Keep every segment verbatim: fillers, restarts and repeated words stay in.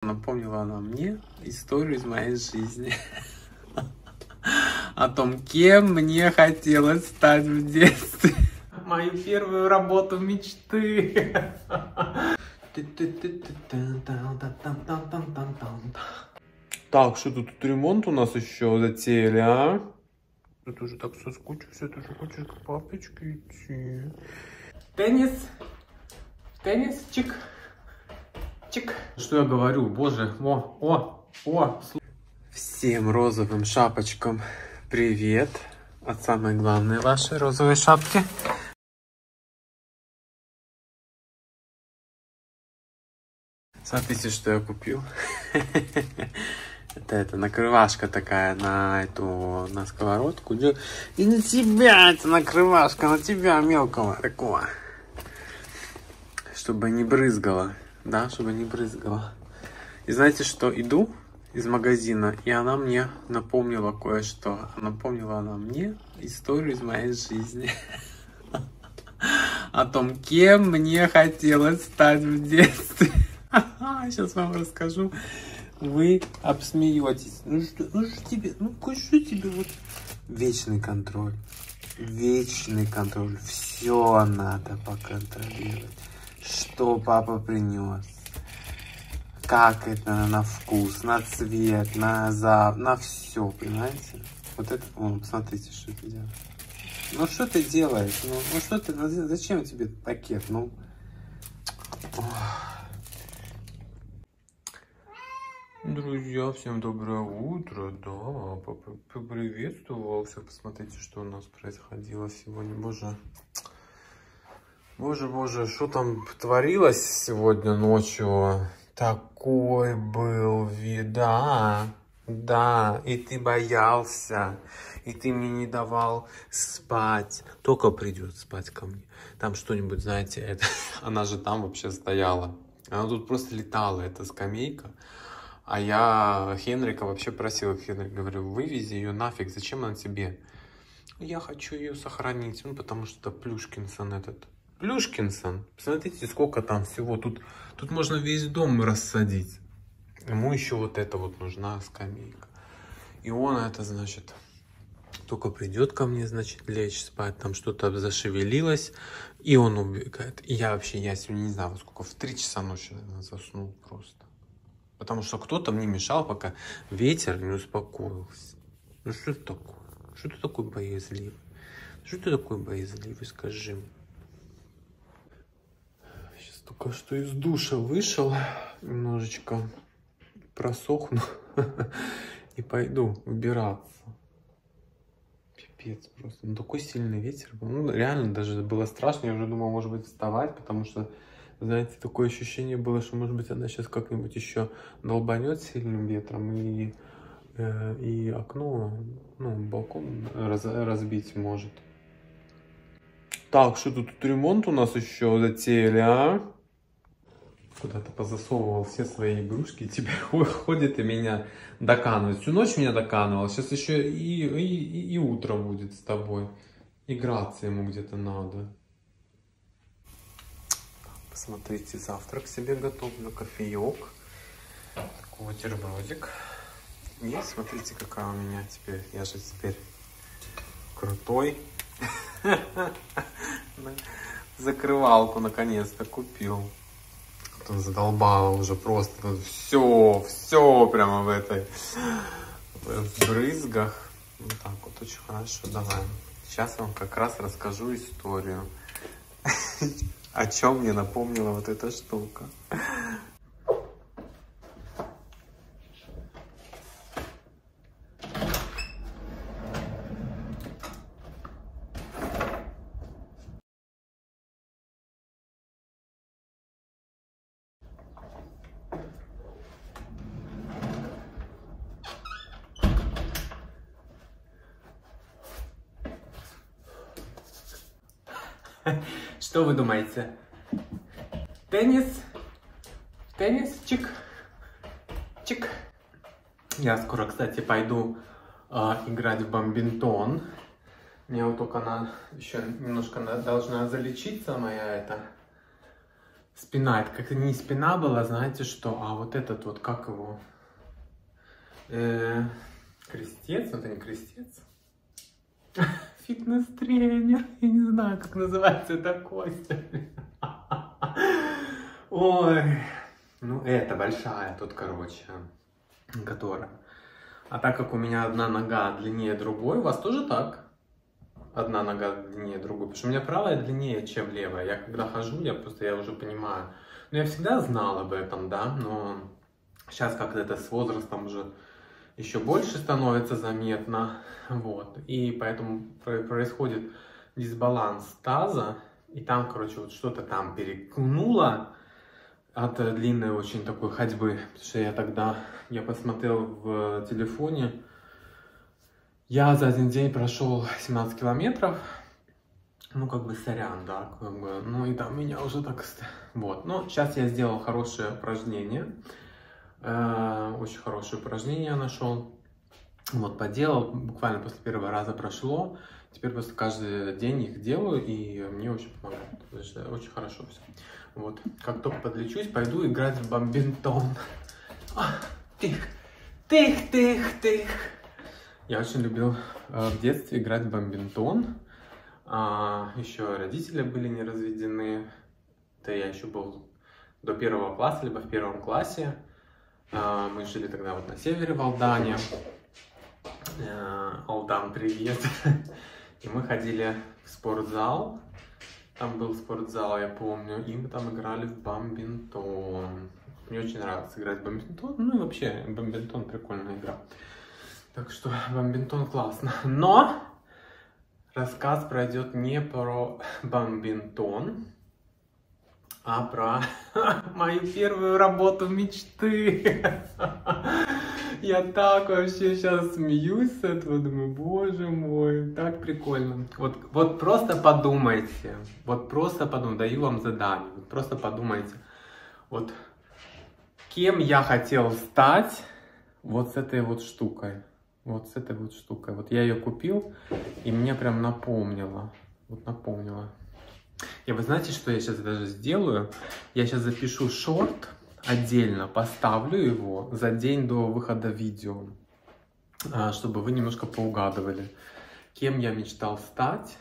напомнила она мне историю из моей жизни. О том, кем мне хотелось стать в детстве. Мою первую работу мечты. Так, что тут, тут ремонт у нас еще затеяли, а? Я тоже так соскучился, я тоже хочу к папочке идти. Теннис. Теннис, чик. Чик. Что я говорю, боже, о, о, о. Всем розовым шапочкам привет. От самой главной вашей розовой шапки. Смотрите, что я купил. Это, это накрывашка такая на эту, на сковородку. И на тебя это накрывашка, на тебя мелкого такого. Чтобы не брызгало, да, чтобы не брызгало. И знаете что, иду из магазина, и она мне напомнила кое-что. Напомнила она мне историю из моей жизни. О том, кем мне хотелось стать в детстве. Сейчас вам расскажу. Вы обсмеетесь. Ну что, ну что тебе, ну что тебе вот... Вечный контроль. Вечный контроль. Все надо поконтролировать. Что папа принес. Как это на вкус, на цвет, на запах, на все, понимаете? Вот это, вон, посмотрите, что ты делаешь. Ну что ты делаешь? Ну, ну что ты, зачем тебе пакет? Ну... Ох. Друзья, всем доброе утро, да, папа поприветствовал всех, посмотрите, что у нас происходило сегодня, боже, боже, боже, что там творилось сегодня ночью, такой был вид, да, да, и ты боялся, и ты мне не давал спать, только придет спать ко мне, там что-нибудь, знаете, это, она же там вообще стояла, она тут просто летала, эта скамейка. А я Хенрика вообще просил, Хенрик, говорю, вывези ее нафиг, зачем она тебе? Я хочу ее сохранить, ну, потому что это Плюшкинсон этот. Плюшкинсон, посмотрите, сколько там всего, тут, тут можно весь дом рассадить. Ему еще вот это вот нужна скамейка. И он это, значит, только придет ко мне, значит, лечь спать, там что-то зашевелилось, и он убегает. И я вообще, я сегодня не знаю, сколько, в три часа ночи, наверное, заснул просто. Потому что кто-то мне мешал, пока ветер не успокоился. Ну что это такое? Что ты такой боязливый? Что ты такой боязливый, скажи мне? Сейчас только что из душа вышел, немножечко просохну и пойду убираться. Пипец просто. Ну такой сильный ветер был. Ну реально даже было страшно. Я уже думал, может быть, вставать, потому что... Знаете, такое ощущение было, что, может быть, она сейчас как-нибудь еще долбанет сильным ветром и, э, и окно, ну, балкон раз, разбить может. Так, что тут, тут ремонт у нас еще затеяли, а? Куда-то позасовывал все свои игрушки, теперь ходит и меня доканывает. Всю ночь меня доканывал, сейчас еще и, и, и, и утро будет с тобой. Играться ему где-то надо. Смотрите, завтрак себе готовлю, кофеек, такой бутербродик. И смотрите, какая у меня теперь, я же теперь крутой. Закрывалку наконец-то купил. Он задолбал уже просто, все, все прямо в этой, в брызгах. Вот так вот, очень хорошо, давай. Сейчас я вам как раз расскажу историю. О чем мне напомнила вот эта штука. Что вы думаете? Теннис? Теннис? Чик? Чик? Я скоро, кстати, пойду э, играть в бамбинтон. Мне вот только она еще немножко должна залечиться, моя эта спина. Это как не спина была, знаете что, а вот этот вот, как его? Э, крестец, это не крестец. Фитнес-тренер. Я не знаю, как называется это, Костя. Ой. Ну, это большая тут, короче, которая. А так как у меня одна нога длиннее другой, у вас тоже так? Одна нога длиннее другой. Потому что у меня правая длиннее, чем левая. Я когда хожу, я просто, я уже понимаю. Ну, я всегда знал об этом, да, но сейчас как-то это с возрастом уже еще больше становится заметно. Вот. И поэтому происходит дисбаланс таза. И там, короче, вот что-то там перекнуло от длинной очень такой ходьбы. Потому что я тогда, я посмотрел в телефоне, я за один день прошел семнадцать километров. Ну, как бы сорян, да, как бы, ну и там меня уже так... Вот, но сейчас я сделал хорошее упражнение. Э, очень хорошее упражнение я нашел. Вот, поделал, буквально после первого раза прошло. Теперь просто каждый день их делаю, и мне очень помогает. Очень хорошо все. Вот, как только подлечусь, пойду играть в бамбинтон. Тых, тых, тых, тых. Я очень любил э, в детстве играть в бамбинтон. А, еще родители были не разведены. Это я еще был до первого класса, либо в первом классе. А, мы жили тогда вот на севере, в Алдане. А, Алдан, привет. И мы ходили в спортзал. Там был спортзал, я помню. И мы там играли в бамбинтон. Мне очень нравится играть в бамбинтон. Ну и вообще, бамбинтон прикольная игра. Так что бамбинтон классно. Но рассказ пройдет не про бамбинтон, а про мою первую работу мечты. Я так вообще сейчас смеюсь с этого, думаю, боже мой, так прикольно. Вот, вот просто подумайте, вот просто подумайте, даю вам задание, вот просто подумайте, вот кем я хотел стать вот с этой вот штукой. Вот с этой вот штукой. Вот я ее купил, и мне прям напомнило. Вот напомнило. И вы знаете, что я сейчас даже сделаю? Я сейчас запишу шорт отдельно, поставлю его за день до выхода видео, чтобы вы немножко поугадывали, кем я мечтал стать.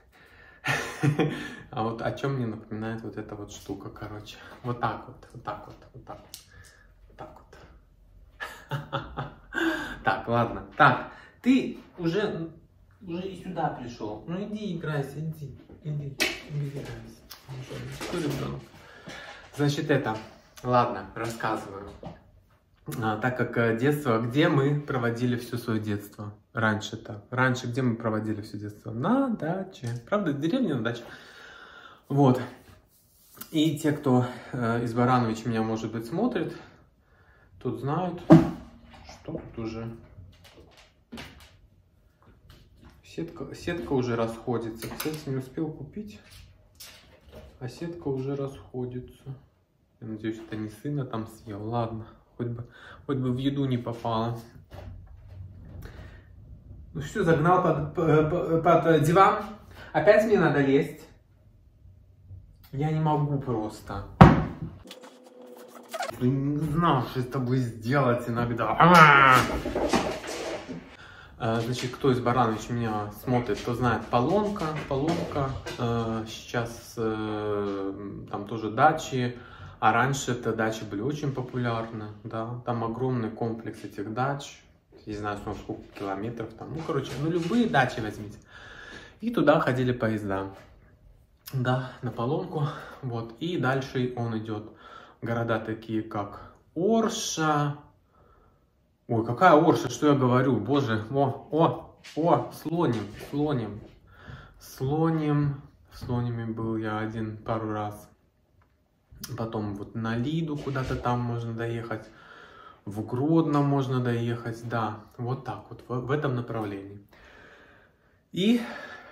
А вот о чем мне напоминает вот эта вот штука, короче. Вот так вот, вот так вот, вот так вот, вот так вот. Так, ладно. Так, ты уже, уже и сюда пришел. Ну иди играйся, иди, иди, иди играйся. Что, ребенок? Значит, это, ладно, рассказываю. А, так как детство, где мы проводили все свое детство? Раньше-то. Раньше где мы проводили все детство? На даче. Правда, деревня на даче. Вот. И те, кто э, из Барановича меня, может быть, смотрит, тут знают, что тут уже сетка, сетка уже расходится. Кстати, не успел купить, а сетка уже расходится. Я надеюсь, это не сына там съел. Ладно, хоть бы, хоть бы в еду не попало. Ну что, загнал под, под, под диван? Опять мне надо лезть? Я не могу просто. Я не знал, что с тобой сделать иногда. А! Значит, кто из Баранович меня смотрит, кто знает, поломка, поломка. Сейчас там тоже дачи. А раньше это дачи были очень популярны. Да? Там огромный комплекс этих дач. Не знаю, сколько километров там. Ну, короче, ну любые дачи возьмите. И туда ходили поезда. Да, на поломку. Вот. И дальше он идет. Города такие, как Орша. Ой, какая Орша, что я говорю? Боже, о, о, о, Слоним, Слоним. Слоним. Слонями был я один пару раз. Потом вот на Лиду куда-то там можно доехать. В Гродно можно доехать. Да, вот так вот, в, в этом направлении. И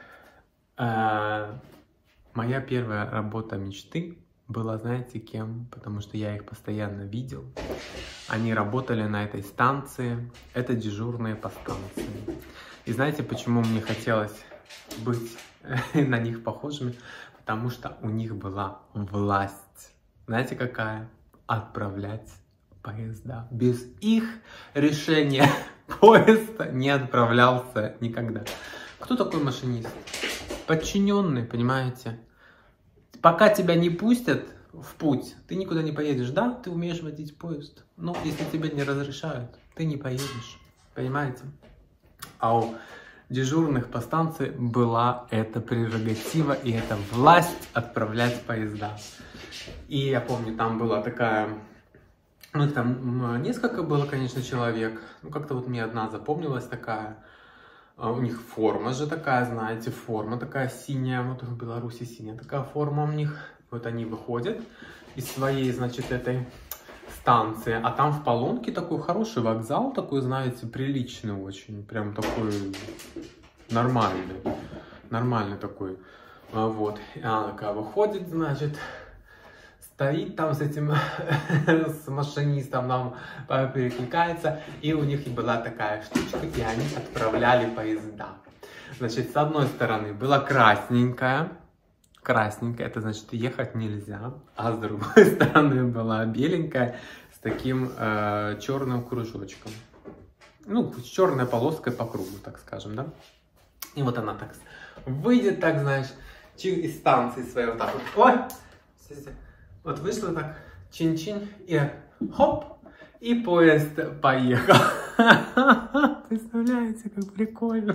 э, моя первая работа мечты была, знаете, кем? Потому что я их постоянно видел. Они работали на этой станции. Это дежурные по станции. И знаете, почему мне хотелось быть на них похожими? Потому что у них была власть. знаете какая? Отправлять поезда. Без их решения поезд не отправлялся никогда. Кто такой машинист? Подчиненный, понимаете? Пока тебя не пустят в путь, ты никуда не поедешь. Да, ты умеешь водить поезд, но если тебе не разрешают, ты не поедешь. Понимаете? А у дежурных по станции была эта прерогатива и эта власть отправлять поезда. И я помню, там была такая... Ну, там несколько было, конечно, человек. Ну, как-то вот мне одна запомнилась такая. У них форма же такая, знаете, форма такая синяя. Вот в Беларуси синяя такая форма у них. Вот они выходят из своей, значит, этой станции. А там в Полонке такой хороший вокзал, такой, знаете, приличный очень. Прям такой нормальный. Нормальный такой. Вот. И она такая выходит, значит... Стоит там с этим, с машинистом, нам перекликается, и у них и была такая штучка, и они отправляли поезда. Значит, с одной стороны была красненькая, красненькая, это значит ехать нельзя, а с другой стороны была беленькая с таким э, черным кружочком, ну, с черной полоской по кругу, так скажем, да. И вот она так выйдет, так, знаешь, из станции своей вот так вот, ой, вот вышла так, чин-чин, и хоп, и поезд поехал. Представляете, как прикольно.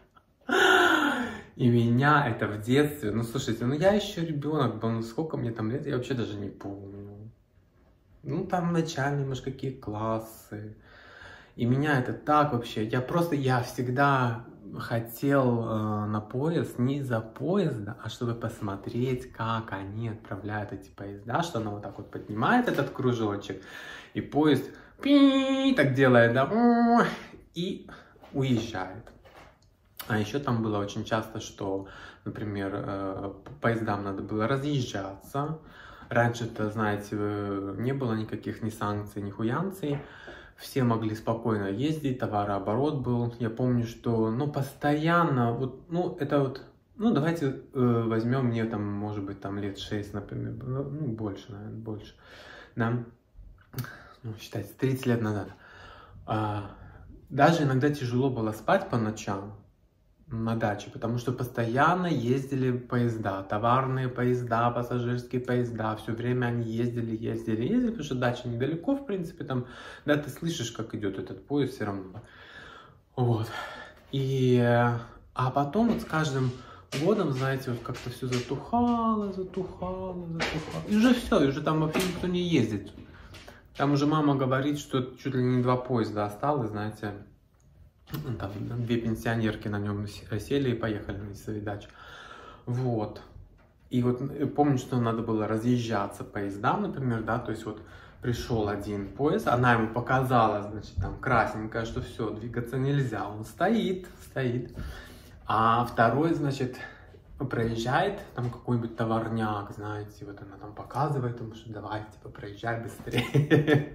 И меня это в детстве, ну слушайте, ну я еще ребенок был, ну сколько мне там лет, я вообще даже не помню. Ну там начальные, может, какие классы. И меня это так вообще, я просто, я всегда хотел э, на поезд, не из-за поезда, а чтобы посмотреть, как они отправляют эти поезда, что она вот так вот поднимает этот кружочек, и поезд пи так делает, да, и уезжает. А еще там было очень часто, что, например, э, поездам надо было разъезжаться. Раньше-то, знаете, не было никаких ни санкций, ни хуянций. Все могли спокойно ездить, товарооборот был. Я помню, что, ну, постоянно, вот, ну, это вот, ну, давайте э, возьмем мне там, может быть, там лет шесть, например, ну, больше, наверное, больше, да, ну, считайте, тридцать лет назад. А, даже иногда тяжело было спать по ночам на даче, потому что постоянно ездили поезда, товарные поезда, пассажирские поезда, все время они ездили, ездили, ездили, потому что дача недалеко, в принципе, там, да, ты слышишь, как идет этот поезд все равно, вот, и, а потом вот с каждым годом, знаете, вот как-то все затухало, затухало, затухало, и уже все, и уже там вообще никто не ездит, там уже мама говорит, что чуть ли не два поезда осталось, знаете. Там две пенсионерки на нем сели и поехали на свои дачи. Вот. И вот помню, что надо было разъезжаться поездам, например, да, то есть вот пришел один поезд, она ему показала, значит, там красненькая, что все, двигаться нельзя, он стоит, стоит. А второй, значит, проезжает, там какой-нибудь товарняк, знаете, вот она там показывает ему, что давай, типа, проезжай быстрее.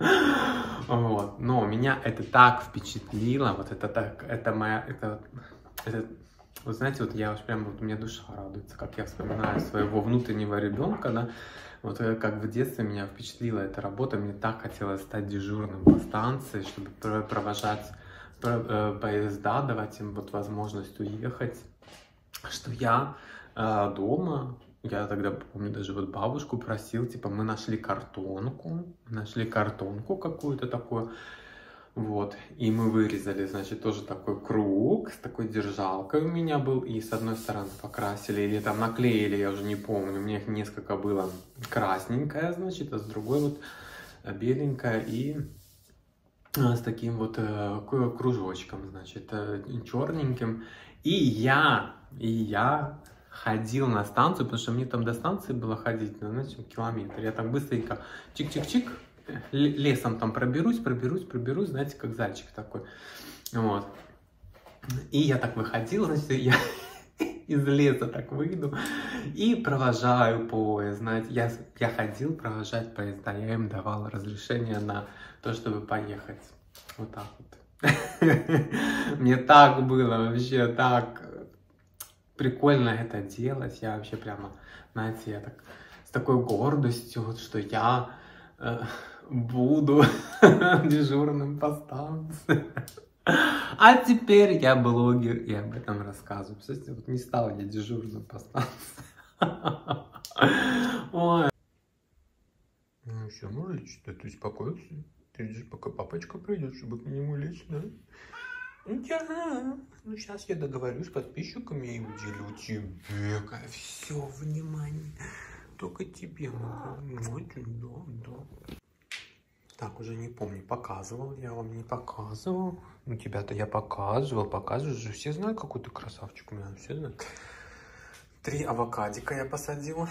Вот. Но меня это так впечатлило, вот это так, это моя, это, это, вот знаете, вот я уж прям, вот у меня душа радуется, как я вспоминаю своего внутреннего ребенка, да, вот как в детстве меня впечатлила эта работа, мне так хотелось стать дежурным по станции, чтобы провожать поезда, давать им вот возможность уехать, что я э, дома, я тогда помню, даже вот бабушку просил, типа, мы нашли картонку, нашли картонку какую-то такую, вот, и мы вырезали, значит, тоже такой круг, с такой держалкой у меня был, и с одной стороны покрасили, или там наклеили, я уже не помню, у меня их несколько было, красненькая, значит, а с другой вот беленькая, и с таким вот э, кружочком, значит, э, черненьким, и я, и я ходил на станцию, потому что мне там до станции было ходить, ну, знаете, километр. Я так быстренько чик-чик-чик, лесом там проберусь, проберусь, проберусь, знаете, как зайчик такой. Вот. И я так выходил, значит, я из леса так выйду и провожаю поезд, знаете. Я, я ходил провожать поезда, я им давал разрешение на то, чтобы поехать. Вот так вот. Мне так было вообще, так прикольно это делать. Я вообще прямо, знаете, я так с такой гордостью, вот, что я э, буду дежурным по станции. А теперь я блогер и об этом рассказываю. Кстати, вот не стал я дежурным по станции. Ой. Ну все, ну лечь, ты успокоился. Ты ждешь, пока папочка придет, чтобы к нему лечь, да? Ну, я... ну сейчас я договорюсь с подписчиками и уделю тебе все внимание. Только тебе могу. Да, да. Так, уже не помню, показывал я вам, не показывал. Ну, тебя-то я показывал, показываю же. Все знают, какой ты красавчик у меня, все знают. Три авокадика я посадил.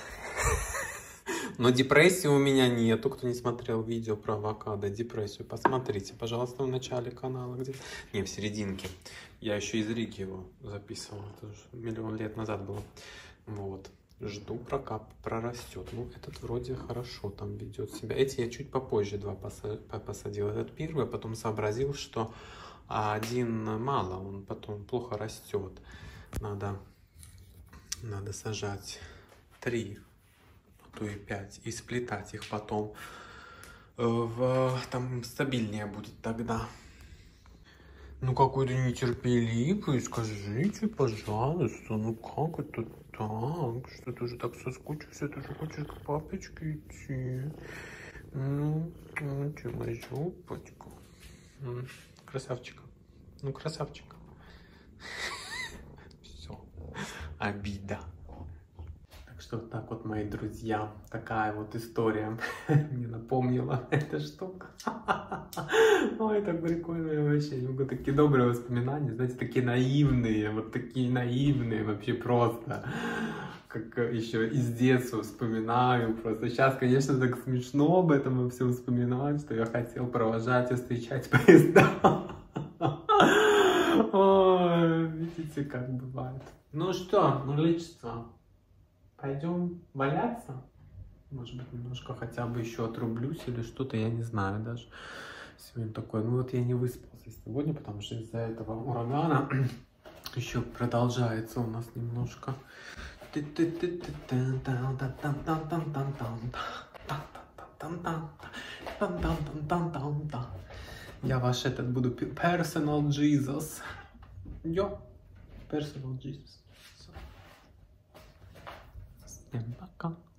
Но депрессии у меня нету. Кто не смотрел видео про авокадо, депрессию, посмотрите, пожалуйста, в начале канала. Где... Не, в серединке. Я еще из Риги его записывал. Это же миллион лет назад было. Вот. Жду, пока прорастет. Ну, этот вроде хорошо там ведет себя. Эти я чуть попозже два посадил. Этот первый, а потом сообразил, что один мало, он потом плохо растет. Надо, надо сажать три, а то и пять, и сплетать их потом. В, там стабильнее будет тогда. Ну, какой ты нетерпеливый, скажите, пожалуйста, ну как это так? Что ты уже так соскучился, ты же хочешь к папочке идти? Ну, ну, ты моя жопочка. Красавчик. Ну, красавчик. Все, обида. Так что вот так вот, мои друзья, такая вот история мне напомнила эта штука. Ой, так прикольно вообще. Немного такие добрые воспоминания, знаете, такие наивные, вот такие наивные вообще просто. Как еще из детства вспоминаю просто. Сейчас, конечно, так смешно об этом все вспоминать, что я хотел провожать и встречать поезда. Ой, видите, как бывает. Ну что, Мурлычество, пойдем валяться? Может быть, немножко хотя бы еще отрублюсь или что-то, я не знаю даже. Сегодня такое, ну вот я не выспался сегодня, потому что из-за этого урагана еще продолжается у нас немножко. Я ваш этот буду personal Jesus. Йо, personal Jesus. Всем пока.